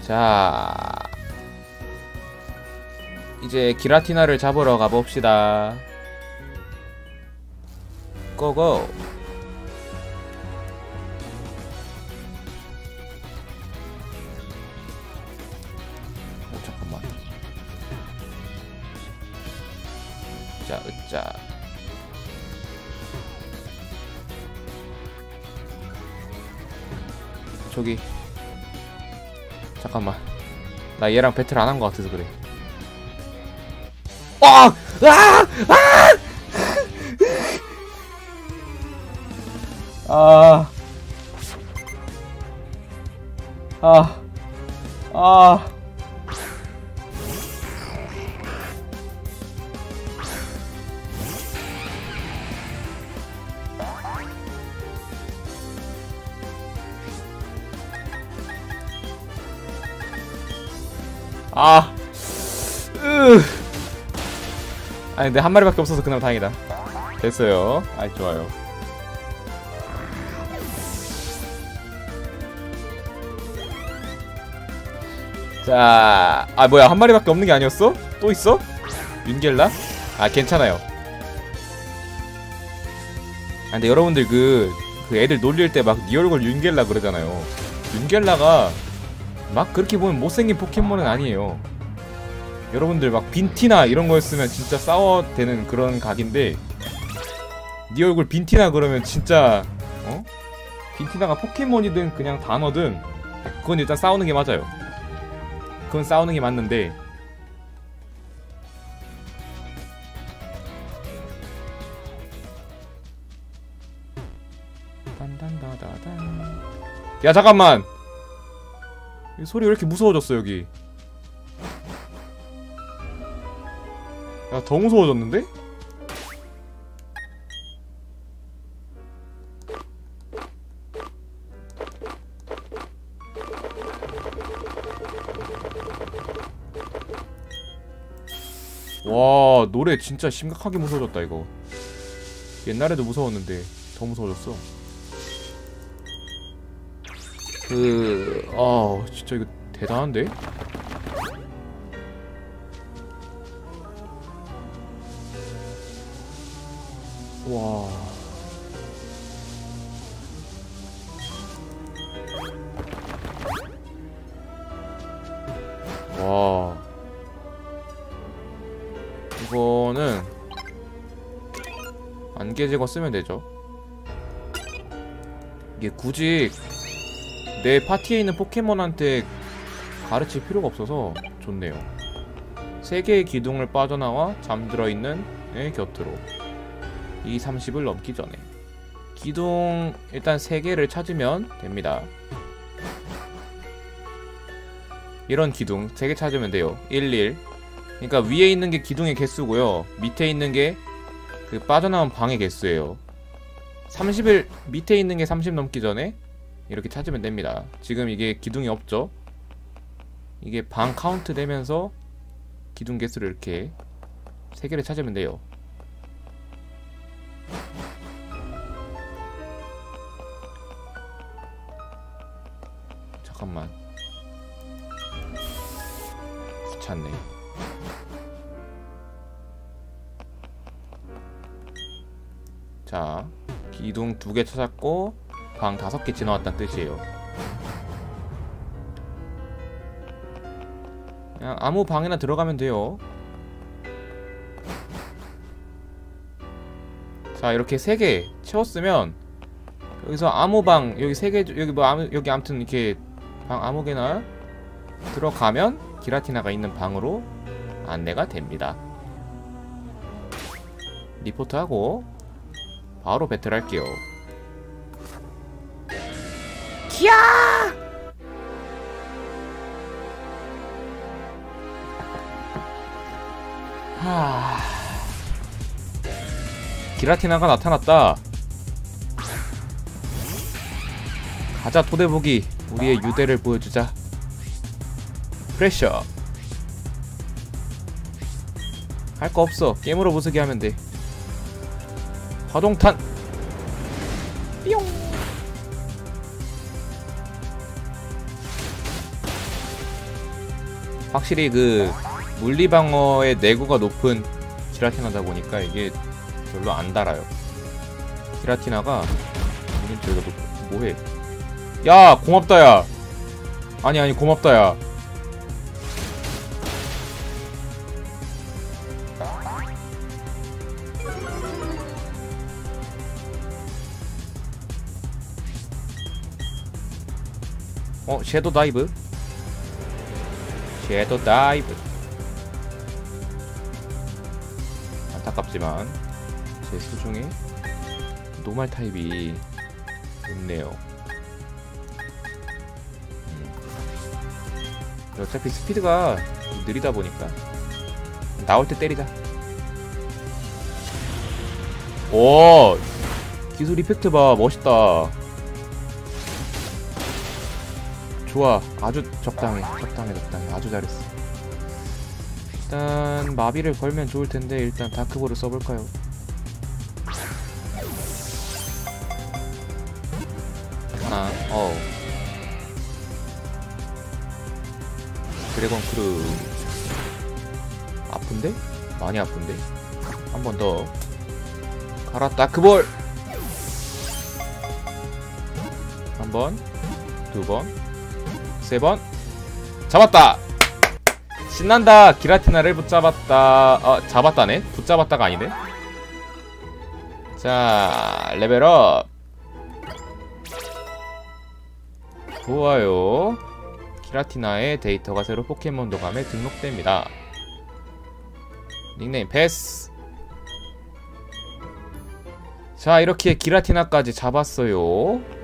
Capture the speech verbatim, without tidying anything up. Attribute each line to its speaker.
Speaker 1: 자, 이제 기라티나를 잡으러 가봅시다. 고고. 어, 잠깐만. 자, 으짜. 저기. 잠깐만. 나 얘랑 배틀 안 한 것 같아서 그래. 아! 아! 아! 아! 아! 아! 으! 아니 근데 한 마리밖에 없어서 그나마 다행이다. 됐어요. 아이 좋아요. 자, 아 뭐야 한 마리밖에 없는 게 아니었어? 또 있어? 윤겔라? 아 괜찮아요. 아 근데 여러분들 그, 그 애들 놀릴 때 막 니 얼굴 윤겔라 그러잖아요. 윤겔라가 막 그렇게 보면 못생긴 포켓몬은 아니에요. 여러분들 막 빈티나 이런 거였으면 진짜 싸워대는 그런 각인데 니 얼굴 빈티나 그러면 진짜 어? 빈티나가 포켓몬이든 그냥 단어든 그건 일단 싸우는 게 맞아요. 그건 싸우는 게 맞는데 딴딴다다단. 야 잠깐만 이 소리 왜 이렇게 무서워졌어 여기. 야 더 무서워졌는데? 와 노래 진짜 심각하게 무서워졌다 이거. 옛날에도 무서웠는데 더 무서워졌어. 그... 아 진짜 이거 대단한데? 와... 와... 이거는 안개제거 쓰면 되죠. 이게 굳이 내 파티에 있는 포켓몬한테 가르칠 필요가 없어서 좋네요. 세 개의 기둥을 빠져나와 잠들어 있는 애 곁으로 이 삼십을 넘기 전에 기둥 일단 세 개를 찾으면 됩니다. 이런 기둥 세 개 찾으면 돼요. 일일. 그러니까 위에 있는 게 기둥의 개수고요. 밑에 있는 게 그 빠져나온 방의 개수예요. 삼십을 밑에 있는 게 삼십 넘기 전에 이렇게 찾으면 됩니다. 지금 이게 기둥이 없죠? 이게 방 카운트 되면서 기둥 개수를 이렇게 세 개를 찾으면 돼요. 잠깐만. 귀찮네. 자, 기둥 두 개 찾았고 방 다섯 개 지나왔다는 뜻이에요. 그냥 아무 방에나 들어가면 돼요. 자, 이렇게 세 개 채웠으면 여기서 아무 방 여기 세 개 여기 뭐 아무 여기 아무튼 이렇게 방 아무 개나 들어가면 기라티나가 있는 방으로 안내가 됩니다. 리포트하고 바로 배틀할게요. 키야! 하... 기라티나가 나타났다. 가자 토대보기. 우리의 유대를 보여주자. 프레셔. 할 거 없어. 게임으로 부수게 하면 돼. 화동탄. 뿅. 확실히 그 물리방어의 내구가 높은 기라티나다 보니까 이게 별로 안 달아요. 기라티나가 이건 저희가 높... 뭐해? 야 고맙다 야. 아니 아니 고맙다 야. 어 섀도우 다이브? 섀도우 다이브. 안타깝지만 제 수중에 노말 타입이 있네요. 음. 어차피 스피드가 느리다 보니까 나올 때 때리자. 오 기술 이펙트 봐. 멋있다. 좋아. 아주 적당해. 적당해 적당해. 아주 잘했어. 일단 마비를 걸면 좋을텐데 일단 다크볼을 써볼까요? 하나. 어우 드래곤 크루 아픈데? 많이 아픈데? 한 번 더 가라 다크볼! 한 번, 두 번, 세 번 잡았다! 신난다! 기라티나를 붙잡았다. 어 잡았다네? 붙잡았다가 아니네? 자 레벨업. 좋아요. 기라티나의 데이터가 새로 포켓몬 도감에 등록됩니다. 닉네임 패스. 자 이렇게 기라티나까지 잡았어요.